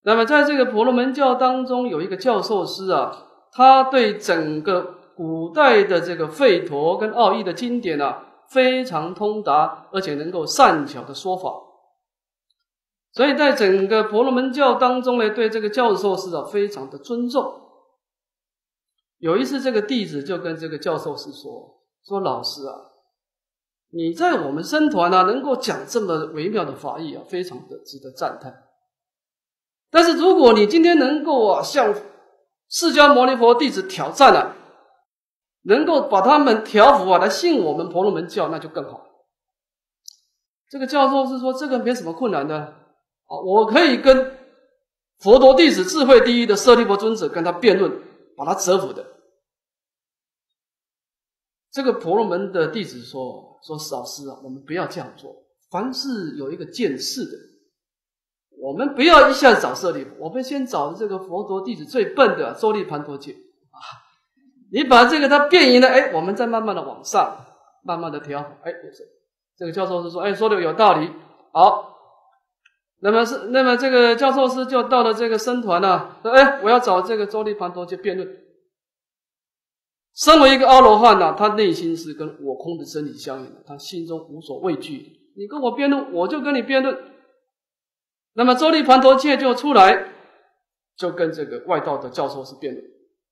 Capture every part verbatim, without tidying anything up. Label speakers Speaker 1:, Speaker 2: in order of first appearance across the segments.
Speaker 1: 那么在这个婆罗门教当中，有一个教授师啊，他对整个古代的这个吠陀跟奥义的经典啊，非常通达，而且能够善巧的说法。所以在整个婆罗门教当中呢，对这个教授师啊非常的尊重。有一次这个弟子就跟这个教授师说，说老师啊，你在我们僧团啊能够讲这么微妙的法义啊，非常的值得赞叹。但是如果你今天能够啊向释迦牟尼佛弟子挑战啊，能够把他们调伏啊来信我们婆罗门教，那就更好。这个教授是说，这个没什么困难的啊，我可以跟佛陀弟子智慧第一的舍利弗尊者跟他辩论，把他折服的。这个婆罗门的弟子说，说老师啊，我们不要这样做，凡是有一个见识的，我们不要一下子找舍利弗，我们先找这个佛陀弟子最笨的周利盘陀戒啊，你把这个他辩赢了，哎，我们再慢慢的往上，慢慢的调伏，哎，这个教授是说，哎，说的有道理，好。那么是，那么这个教授师就到了这个僧团啊，说，哎，我要找这个周利盘陀戒辩论。身为一个阿罗汉啊，他内心是跟我空的真理相应的，他心中无所畏惧。你跟我辩论，我就跟你辩论。那么周利盘陀戒就出来，就跟这个外道的教授师辩论。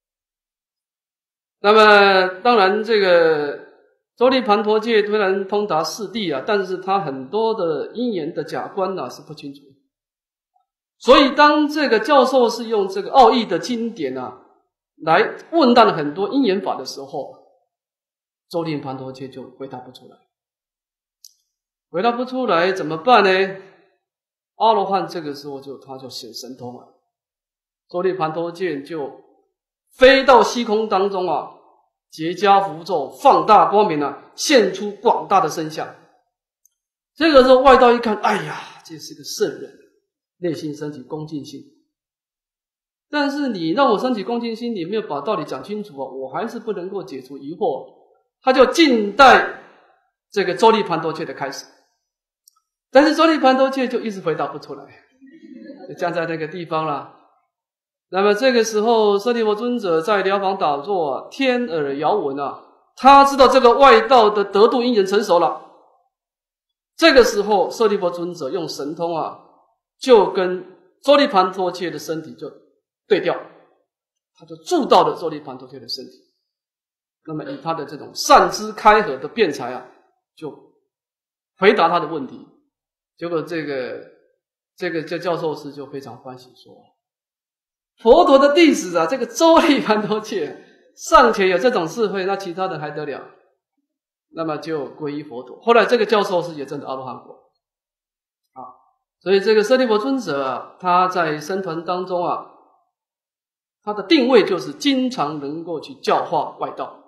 Speaker 1: 那么当然这个周利盘陀戒虽然通达四谛啊，但是他很多的因缘的假观啊是不清楚的。所以当这个教授是用这个奥义的经典啊来问到了很多因缘法的时候，周利盘陀戒就回答不出来。回答不出来怎么办呢？阿罗汉这个时候就他就显神通了，周利盘陀戒就飞到虚空当中啊，结跏符咒，放大光明啊，现出广大的身相。这个时候外道一看，哎呀，这是个圣人，内心升起恭敬心。但是你让我升起恭敬心，你没有把道理讲清楚啊，我还是不能够解除疑惑。他就静待这个周利盘陀戒的开始，但是周利盘陀戒就一直回答不出来，就站在那个地方了。那么这个时候舍利弗尊者在疗房打坐啊，天耳遥闻啊，他知道这个外道的得度因缘成熟了。这个时候舍利弗尊者用神通啊，就跟周利盘陀戒的身体就对调，他就住到了周利盘陀戒的身体。那么以他的这种善知开合的辩才啊，就回答他的问题。结果这个这个这教授师就非常欢喜说，佛陀的弟子啊，这个周利盘陀戒尚且有这种智慧，那其他人还得了？那么就皈依佛陀。后来这个教授师也证得阿罗汉果啊。所以这个舍利弗尊者啊，他在僧团当中啊，他的定位就是经常能够去教化外道。